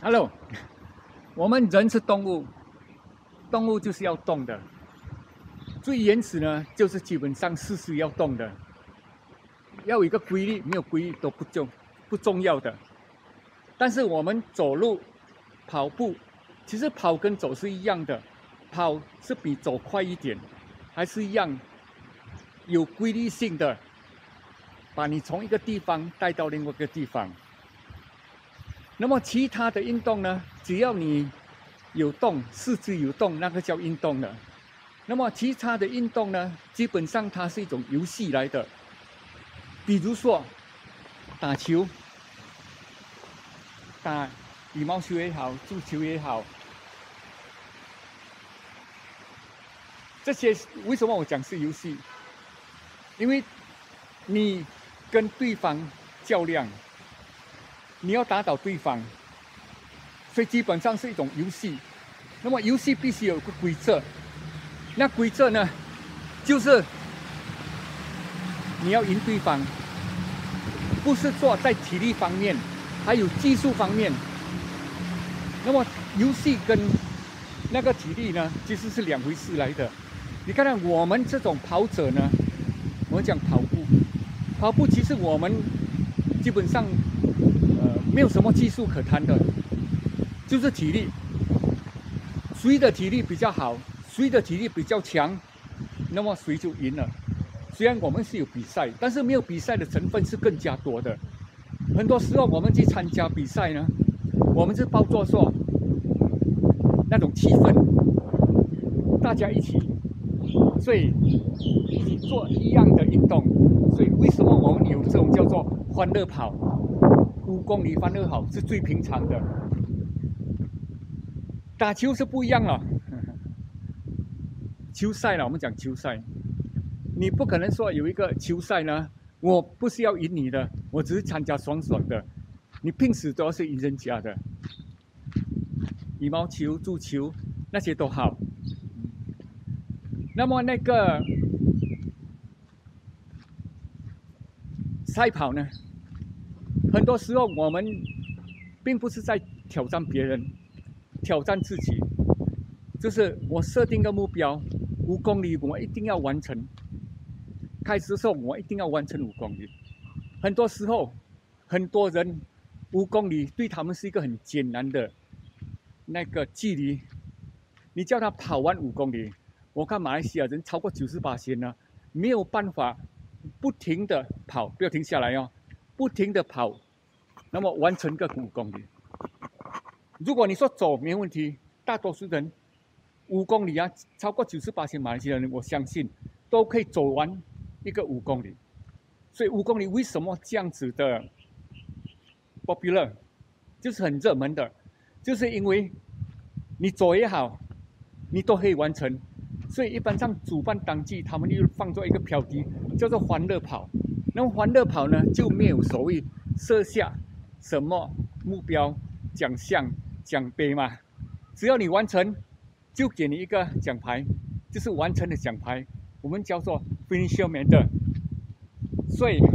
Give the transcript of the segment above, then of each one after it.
Hello，我们人是动物，动物就是要动的。最原始呢，就是基本上事事要动的，要有一个规律，没有规律都不重要的。但是我们走路、跑步，其实跑跟走是一样的，跑是比走快一点，还是一样有规律性的，把你从一个地方带到另外一个地方。那么其他的运动呢，只要你有动，四肢有动，那个叫运动了。那么其他的运动呢，基本上它是一种游戏来的，比如说打球、打羽毛球也好，足球也好，这些为什么我讲是游戏？因为你跟对方较量，你要打倒对方，所以基本上是一种游戏。那么游戏必须有个规则，那规则呢，就是你要赢对方，不是说在体力方面，还有技术方面。那么游戏跟那个体力呢，其实是两回事来的。你看看我们这种跑者呢，我们讲跑步其实我们基本上没有什么技术可谈的，就是体力，谁的体力比较好，谁的体力比较强，那么谁就赢了。虽然我们是有比赛，但是没有比赛的成分是更加多的。很多时候我们去参加比赛呢，我们是抱着说那种气氛，大家一起，所以一起做一样的运动。所以为什么我们有这种叫做欢乐跑，5公里欢乐跑是最平常的。打球是不一样了，球赛了，我们讲球赛，你不可能说有一个球赛呢，我不是要赢你的，我只是参加爽爽的，你拼死都要是赢人家的。羽毛球、足球那些都好。那么那个赛跑呢，很多时候我们并不是在挑战别人，挑战自己，就是我设定个目标，5公里我一定要完成。开始的时候我一定要完成5公里。很多时候，很多人5公里对他们是一个很艰难的那个距离。你叫他跑完5公里，我看马来西亚人超过98%呢，没有办法不停的跑，不要停下来哦，不停的跑，那么完成个5公里。如果你说走没问题，大多数人5公里啊，超过98%马来西亚人，我相信都可以走完一个5公里。所以5公里为什么这样子的 popular， 就是很热门的，就是因为你走也好，你都可以完成。所以一般上主办当季他们又放做一个标题叫做欢乐跑。那么欢乐跑呢，就没有所谓设下什么目标、奖项、奖杯嘛，只要你完成，就给你一个奖牌，就是完成的奖牌，我们叫做 finisher medal。所以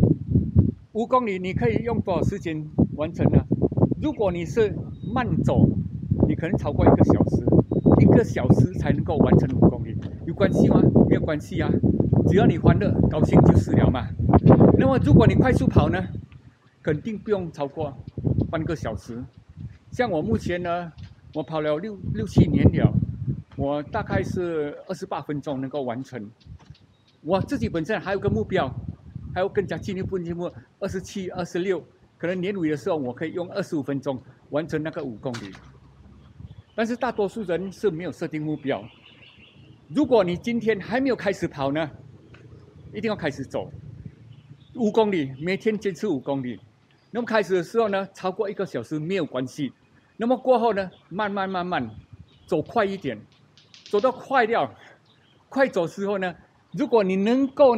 5公里你可以用多少时间完成呢？如果你是慢走，你可能超过1个小时，1个小时才能够完成5公里，有关系吗？没有关系啊，只要你欢乐高兴就是了嘛。那么如果你快速跑呢，肯定不用超过半个小时。像我目前呢，我跑了6、7年了，我大概是28分钟能够完成。我自己本身还有个目标，还有更加进一步27、26，可能年尾的时候我可以用25分钟完成那个5公里。但是大多数人是没有设定目标。如果你今天还没有开始跑呢，一定要开始走5公里，每天坚持5公里。那么开始的时候呢，超过1个小时没有关系。那么过后呢，慢慢走快一点，走到快掉，快走时候呢，如果你能够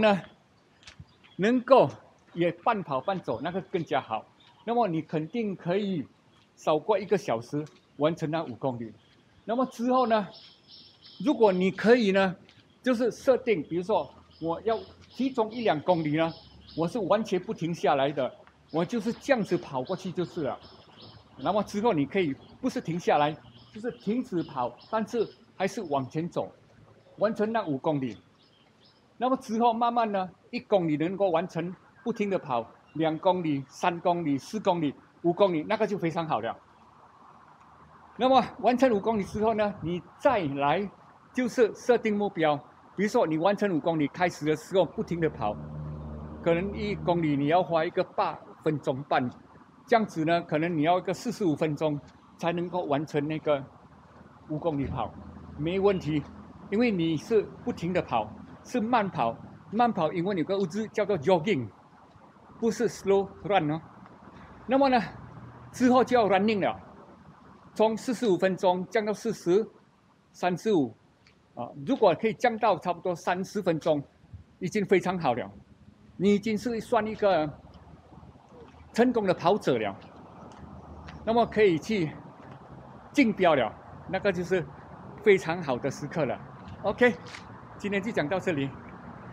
也半跑半走，那个更加好。那么你肯定可以少过1个小时完成那5公里。那么之后呢，如果你可以呢，就是设定，比如说我要其中1、2公里呢，我是完全不停下来的，我就是这样子跑过去就是了。 那么之后你可以不是停下来，就是停止跑，但是还是往前走，完成那5公里。那么之后慢慢呢，1公里能够完成不停的跑，2公里、3公里、4公里、5公里，那个就非常好了。那么完成5公里之后呢，你再来就是设定目标，比如说你完成5公里，开始的时候不停的跑，可能1公里你要花一个8分钟半，这样子呢，可能你要一个45分钟才能够完成那个5公里跑，没问题，因为你是不停的跑，是慢跑，慢跑英文有个字叫做 jogging， 不是 slow run 哦。那么呢，之后就要 running 了。从45分钟降到40、35，如果可以降到差不多30分钟，已经非常好了。你已经是算一个成功的跑者了，那么可以去竞标了，那个就是非常好的时刻了。OK， 今天就讲到这里。